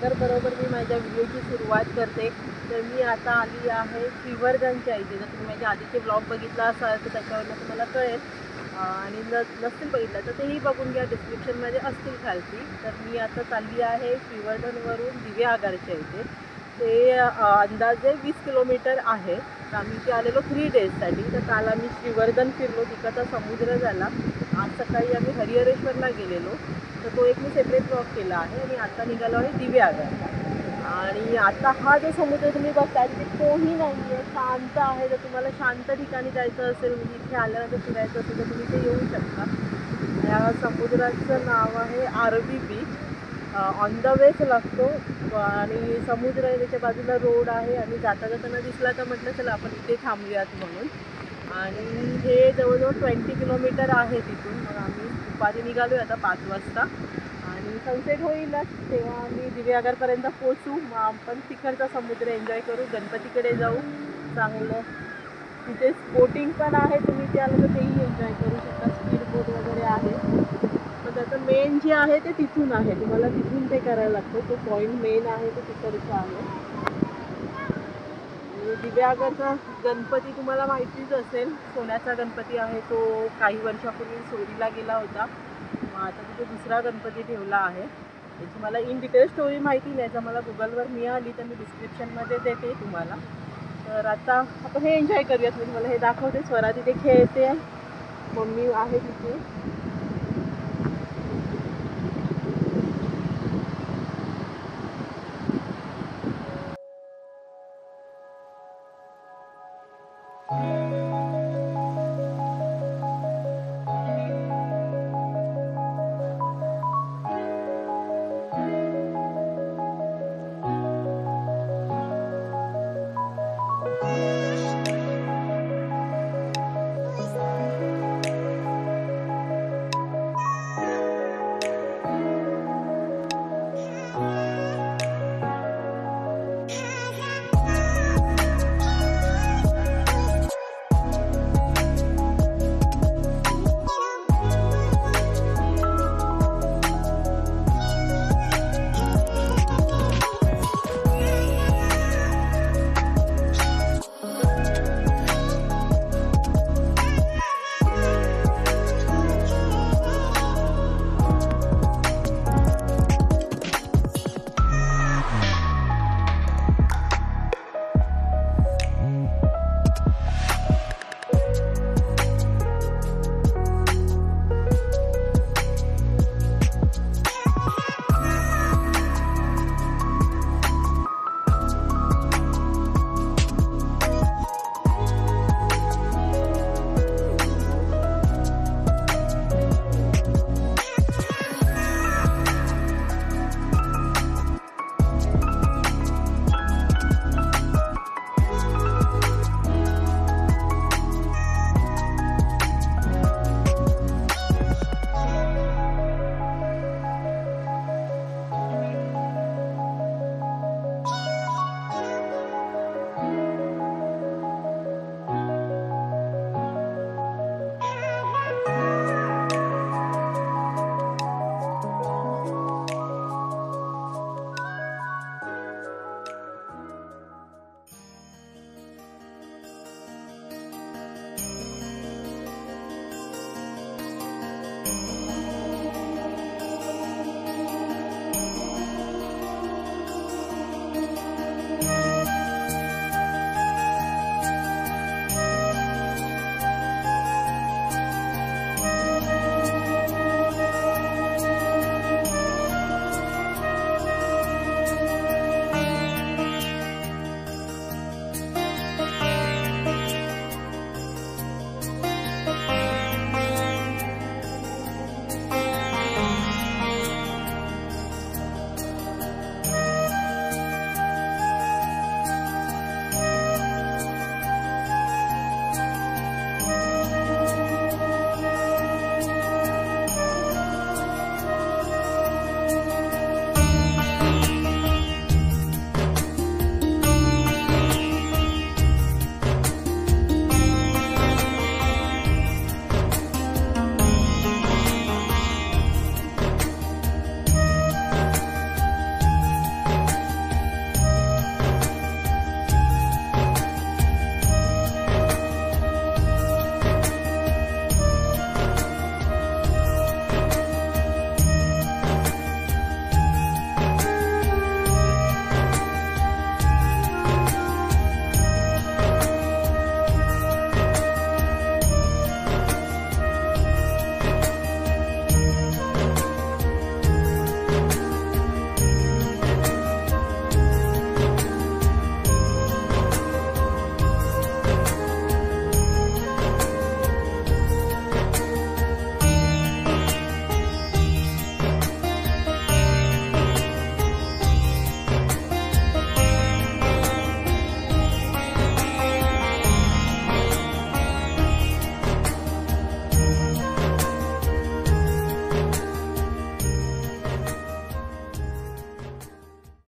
सागर बरोबर मी माझ्या व्हिडिओची सुरुवात करते. तर मी आता आली आहे श्रीवर्धनच्या इथे. जर तुम्ही माझ्या आधीचे ब्लॉग बघितला असाल तर त्याच्यावरनं तुम्हाला कळेल, आणि नसतील बघितलं तर तेही बघून घ्या, डिस्क्रिप्शनमध्ये असतील खालती. तर मी आता चालली आहे श्रीवर्धनवरून दिवेआगारच्या इथे. ते अंदाजे 20 किलोमीटर आहे. तर आम्ही इथे आलेलो 3 डेजसाठी. तर काल आम्ही श्रीवर्धन फिरलो, तिकडचा समुद्र झाला. आज सकाळी आम्ही हरिहरेश्वरला गेलेलो, तर तो एक मी सेपरेट ब्लॉग केला आहे. आणि आता निघालो आहे दिवेआगर. आणि आता हा जो समुद्र तुम्ही बघताय तिथे कोणी नाही आहे, शांत आहे. जर तुम्हाला शांत ठिकाणी जायचं असेल, म्हणजे इथे आल्यानंतर फिरायचं असेल तर तुम्ही इथे येऊ शकता. या समुद्राचं नाव आहे आरबी बीच. ऑन द वेच लागतो आणि समुद्र आहे, त्याच्या बाजूला रोड आहे. आणि जाता जाताना दिसला तर म्हटलं चला आपण इथे थांबूयात म्हणून. आणि हे जवळजवळ 20 किलोमीटर आहे तिथून. मग आम्ही दुपारी निघालो आता 5 वाजता. आणि सनसेट होईलच तेव्हा आम्ही दिवेआगरपर्यंत पोचू. मग आपण तिकडचा समुद्र एन्जॉय करू, गणपतीकडे जाऊ चांगलं. तिथे बोटिंग पण आहे, तुम्ही ते आलं तर तेही एन्जॉय करू शकता. स्पीड बोट वगैरे आहे. पण त्याचं मेन जे आहे ते तिथून आहे, तुम्हाला तिथून ते करायला लागतं. तो पॉईंट मेन आहे तो तिकडचा आहे. दिवेआगरचा गणपती तुम्हाला माहितीच असेल, सोन्याचा गणपती आहे. तो काही वर्षापूर्वी चोरीला गेला होता. मग आता तिथे दुसरा गणपती ठेवला आहे. त्याची मला इन डिटेल स्टोरी माहिती नाही, जर मला गुगलवर मिळाली तर मी डिस्क्रिप्शनमध्ये देते तुम्हाला. तर आता आपण हे एन्जॉय करूयात. मी तुम्हाला हे दाखवते. स्वरा तिथे खेळते, मम्मी आहे तिथे.